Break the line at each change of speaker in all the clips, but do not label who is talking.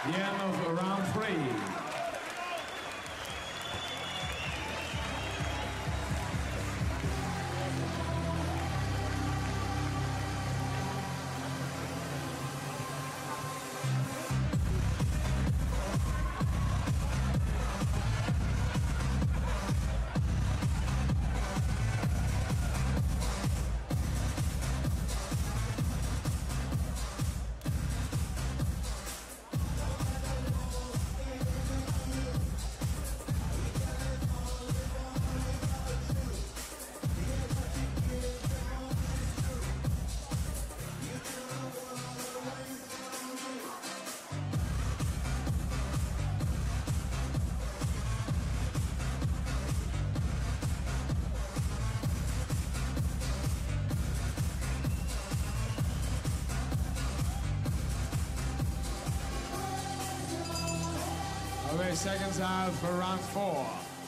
The end of round 3. Seconds out for round 4.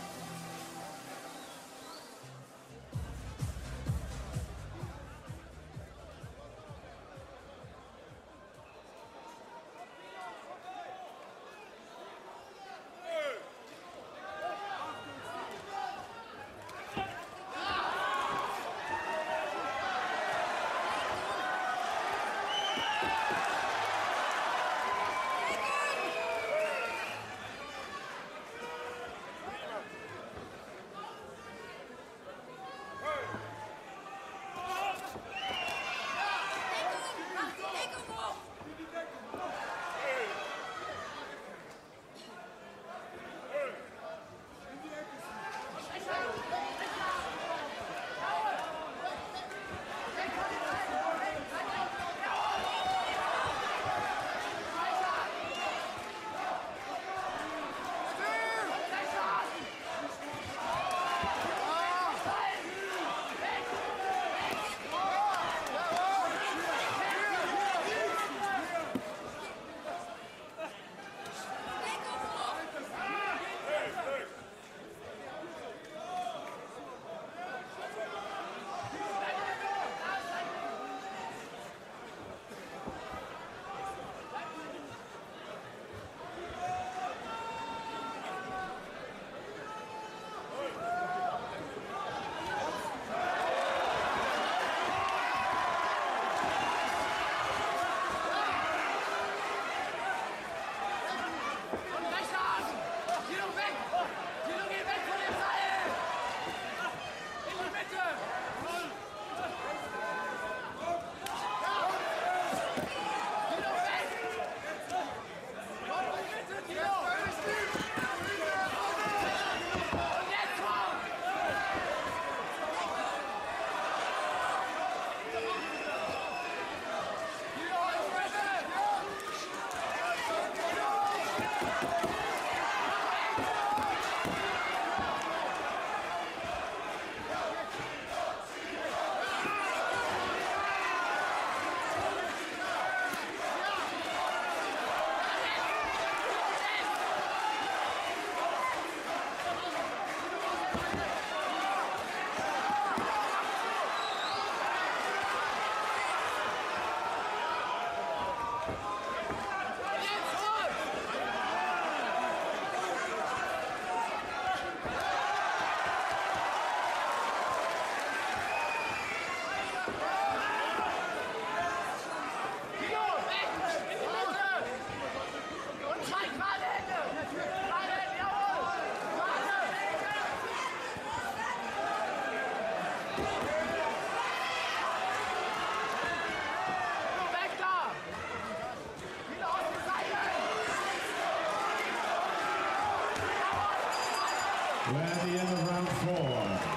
We're at the end of round 4.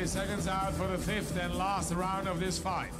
seconds out for the fifth and last round of this fight.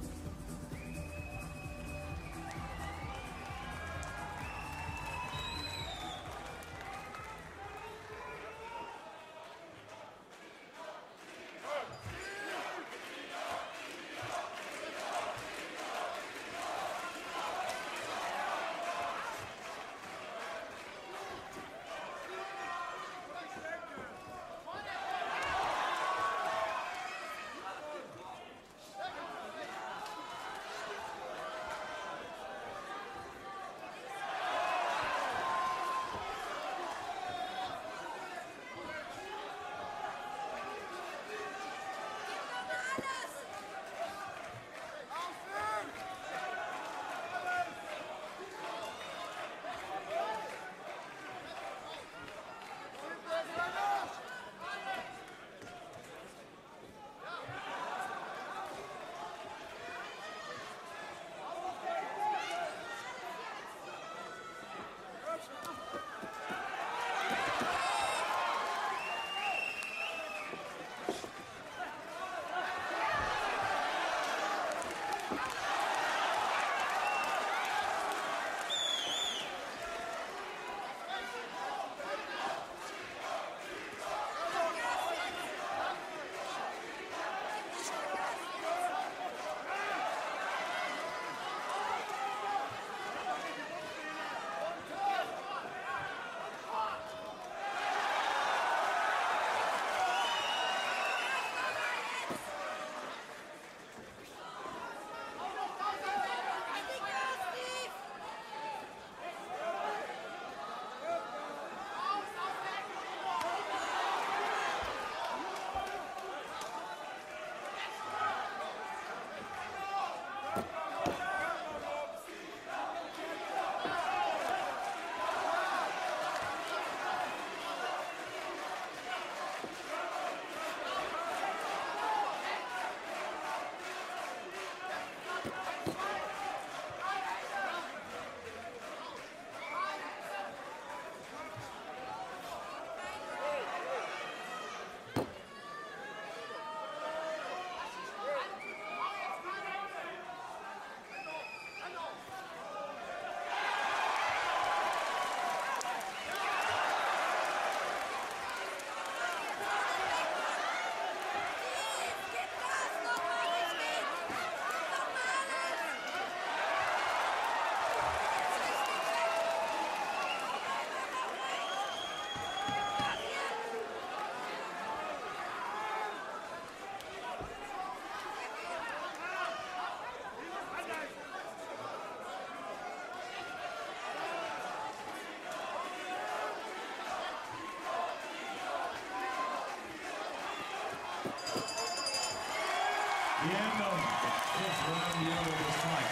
The end of fifth round, the end of this fight.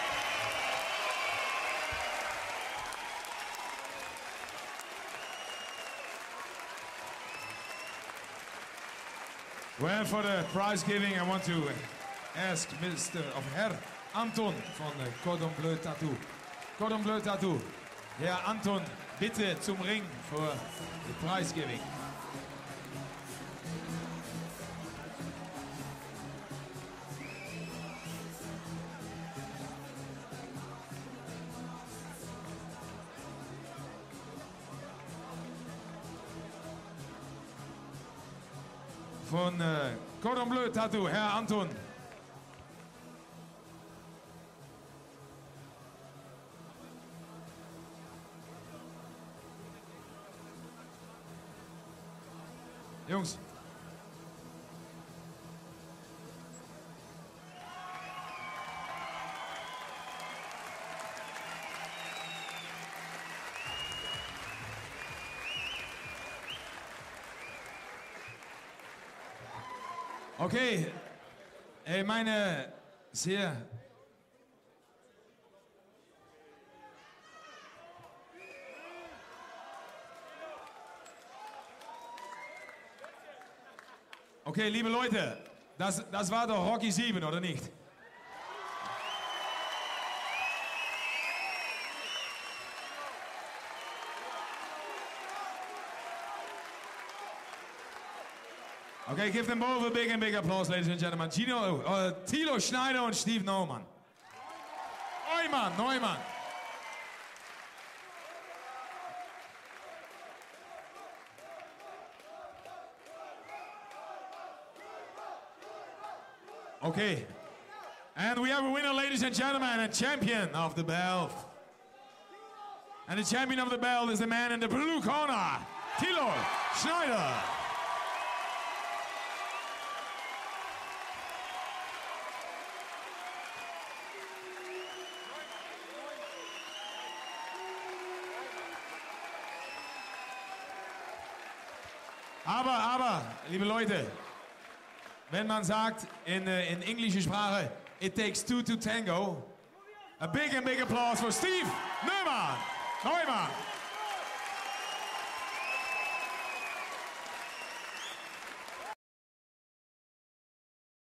Well, for the prize giving, I want to ask Herr Anton von Cordon Bleu Tattoo. Cordon Bleu Tattoo. Herr Anton, bitte zum Ring for the prize giving. Von Cordon Bleu Tattoo, Herr Anton. Jungs. Okay, meine sehr Okay, liebe Leute, das war doch Rocky 7, oder nicht? Okay, give them both a big and big applause, ladies and gentlemen. Thilo Schneider und Steve Neumann. Neumann. Okay, and we have a winner, ladies and gentlemen, a champion of the belt. And the champion of the belt is the man in the blue corner, Thilo Schneider. Aber, liebe Leute, wenn man sagt in englischer Sprache, it takes two to tango, a big and big applause for Steve Neumann.